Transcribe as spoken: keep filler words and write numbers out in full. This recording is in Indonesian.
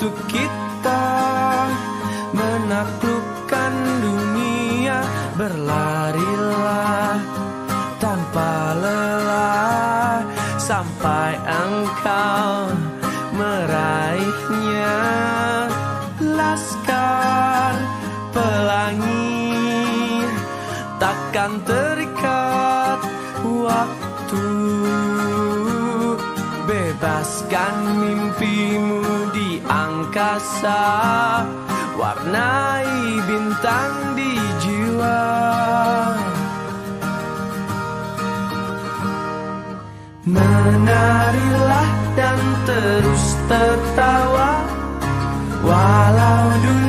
untuk kita menaklukkan dunia. Berlarilah tanpa lelah sampai engkau meraihnya. Laskar pelangi takkan terikat waktu. Bebaskan mimpimu di angkasa, warnai bintang di jiwa. Menarilah dan terus tertawa, walau dunia